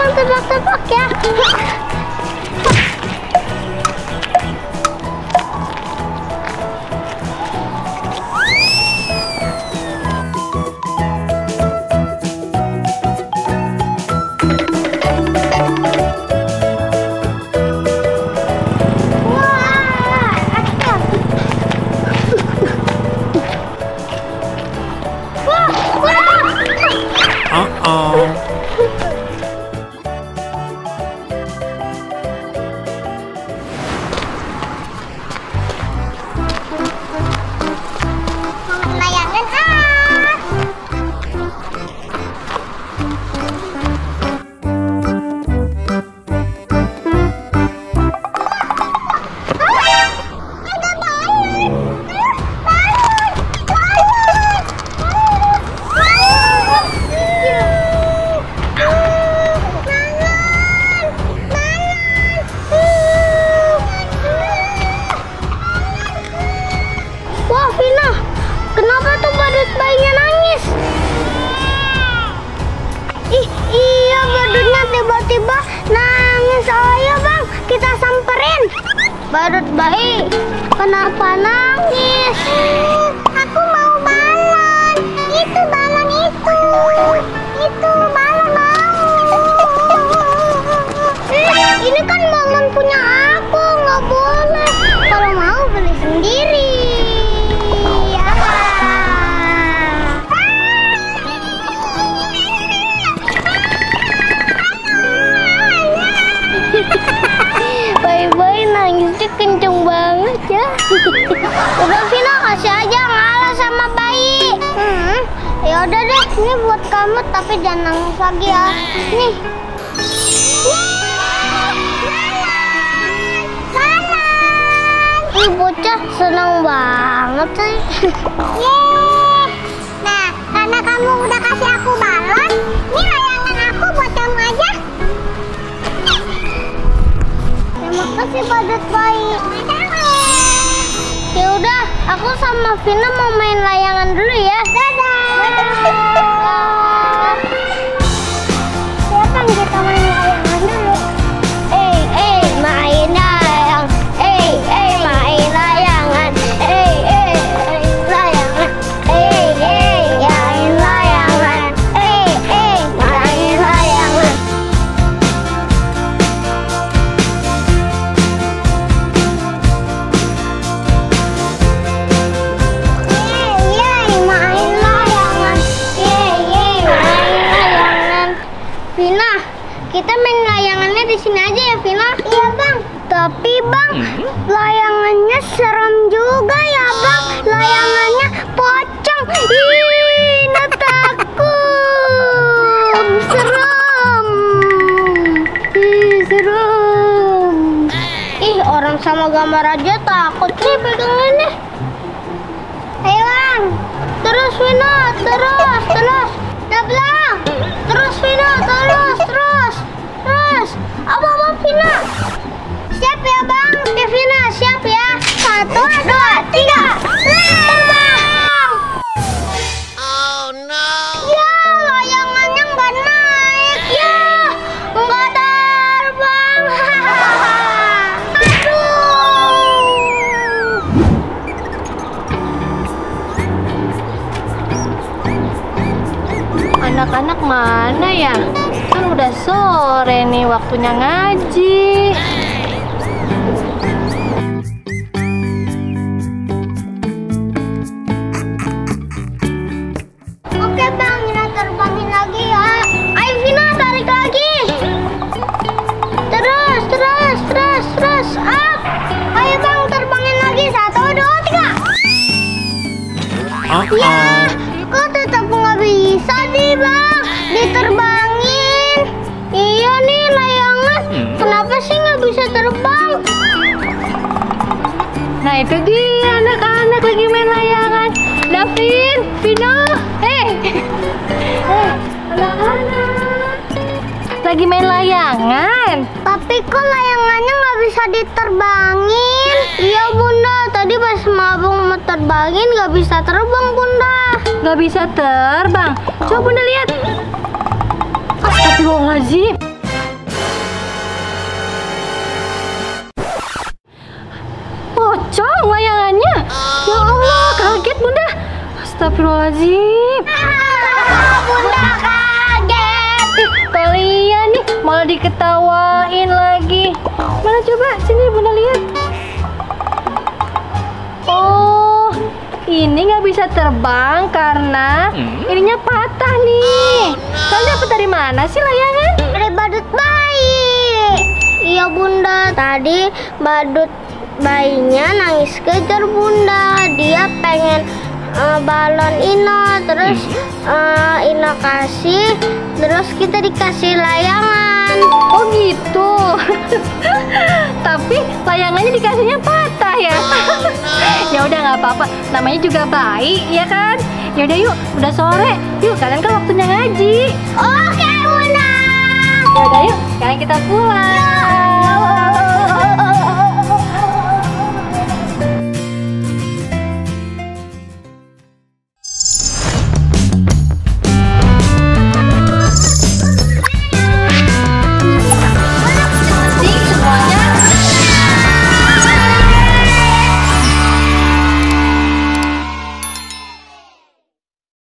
Bang, tebak-tebak ya. Tiba-tiba nangis. Ayo Bang, kita samperin. Badut bayi, kenapa nangis? Aku mau balon. Itu balon itu. Itu balon mau. Ini kan balon punya aku, nggak boleh. Kalau mau beli sendiri. Bayi-bayi nangisnya kenceng banget ya. Udah Vina, kasih aja, ngalah sama bayi. Ya udah deh, ini buat kamu tapi jangan nangis lagi ya. Nih. Ih, bocah seneng banget sih. Yeay. Nah, karena kamu udah kasih aku balon, ini layangan aku buat kamu aja. Terima kasih badut bayi. Ya udah, aku sama Vina mau main layangan dulu ya. Dadah. Silakan kita main layangan dulu. Main layang. Main layangan. Layangan. Main layangan. Main layangan. Vina, kita main layangannya di sini aja ya, Vina. Iya, Bang. Tapi, Bang, layangannya serem juga ya, Bang. Layangannya pocong. Ih, takut. Serem. Ih, serem. Ih, orang sama gambar aja takut nih pegangin nih. Ayo, Bang. Terus, Vina, terus. Dablang. Terus Vina, terus. Apa Vina? Siap ya Bang, Vina siap ya. 1, 2, 3. Terbang. Oh no. Ya, layangannya nggak naik ya. Nggak terbang. Aduh. Anak-anak mana ya? Kan udah sore nih, waktunya ngaji. Oke Bang, Vina terbangin lagi ya. Ayo Vina, tarik lagi. Terus. Up. Ayo Bang, terbangin lagi. 1, 2, 3. Ya, kok tetap nggak bisa nih Bang diterbangin. Iya nih layangan, kenapa sih nggak bisa terbang? Nah itu dia anak-anak lagi main layangan. Davin, Vino, anak-anak lagi main layangan. Tapi kok layangannya nggak bisa diterbangin? Iya Bunda, tadi pas Mabung mau terbangin nggak bisa terbang Bunda. Nggak bisa terbang. Coba Bunda lihat. Astagfirullahaladzim. Astagfirullahaladzim. Bunda kaget. Kalian nih malah diketawain lagi. Mana coba sini Bunda lihat. Oh, ini nggak bisa terbang karena ininya patah nih. Kalian dapat dari mana sih layangan? Dari badut bayi. Iya Bunda, tadi badut bayinya nangis kejar Bunda. Dia pengen balon Ino, terus Ino kasih, terus kita dikasih layangan. Oh gitu. Tapi layangannya dikasihnya patah ya. Ya udah nggak apa-apa. Namanya juga bayi, ya kan? Ya udah yuk, udah sore. Yuk kalian kan waktunya ngaji. Oke Bunda. Ya udah yuk, sekarang kita pulang.